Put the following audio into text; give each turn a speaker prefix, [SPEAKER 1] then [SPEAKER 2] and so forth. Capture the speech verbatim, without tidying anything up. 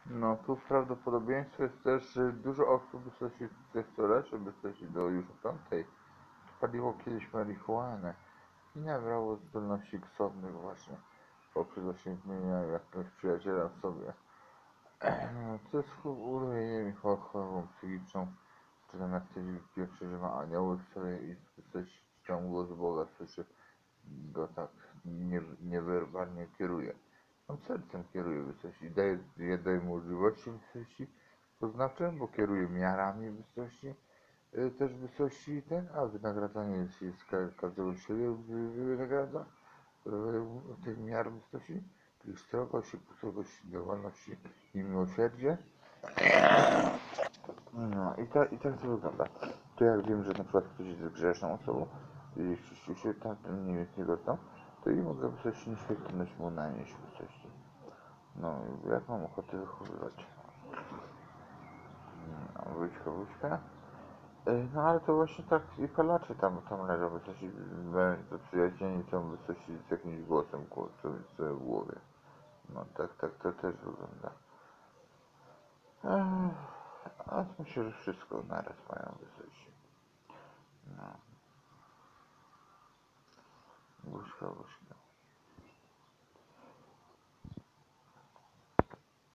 [SPEAKER 1] No, tu prawdopodobieństwo jest też, że dużo osób wysoki też co leczy, wysoki do już o piątej paliło kiedyś marihuanę i nabrało zdolności ksownych właśnie poprzez osiągnięcia jakiegoś przyjaciela w sobie. No, co jest urojeniem i chorobą psychiczną, czy tam jak ktoś pierwszy, że ma anioły w sobie i coś tam głos Boga słyszy, go tak nie, niewerbalnie kieruje. On sercem kieruje wysokości, daje, daje możliwości wysokości poznawcze, bo kieruje miarami wysokości, y, też wysokości ten, a wynagradzanie jest, jest ka każdego siebie wynagradza y, tych miar wysokości, czyli strogość, pustość, działalności i miłosierdzie. No i, ta, i tak to wygląda. To jak wiem, że na przykład ktoś jest grzeszną osobą i jeśli się tamten nie jest jego znam, to i mogę coś nieświetność mu nanieść coś. No jak mam ochotę wychowywać. No, wójczka, wójczka. E, No ale to właśnie tak i palacze tam, tam leżą, coś to przyjacieni są coś z jakimś głosem co w głowie. No tak, tak to też wygląda. Ech, a myślę, że wszystko naraz mają wysokość. No, łóżka, łóżka.